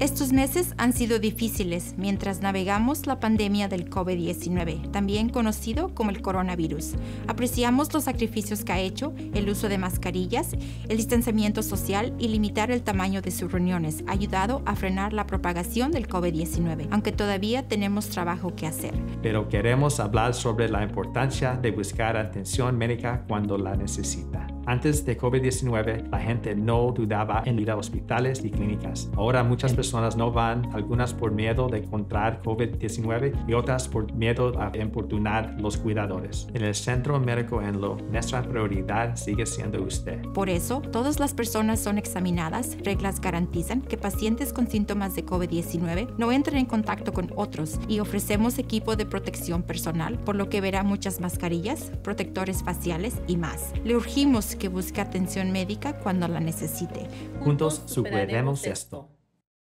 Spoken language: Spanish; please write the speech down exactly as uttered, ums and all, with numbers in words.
Estos meses han sido difíciles mientras navegamos la pandemia del COVID diecinueve, también conocido como el coronavirus. Apreciamos los sacrificios que ha hecho, el uso de mascarillas, el distanciamiento social y limitar el tamaño de sus reuniones ha ayudado a frenar la propagación del COVID diecinueve, aunque todavía tenemos trabajo que hacer. Pero queremos hablar sobre la importancia de buscar atención médica cuando la necesita. Antes de COVID diecinueve, la gente no dudaba en ir a hospitales y clínicas. Ahora muchas personas no van, algunas por miedo de contraer COVID diecinueve y otras por miedo a importunar los cuidadores. En el Centro Médico Enloe, nuestra prioridad sigue siendo usted. Por eso, todas las personas son examinadas. Reglas garantizan que pacientes con síntomas de COVID diecinueve no entren en contacto con otros y ofrecemos equipo de protección personal, por lo que verá muchas mascarillas, protectores faciales y más. Le urgimos que busque atención médica cuando la necesite. Juntos superaremos esto.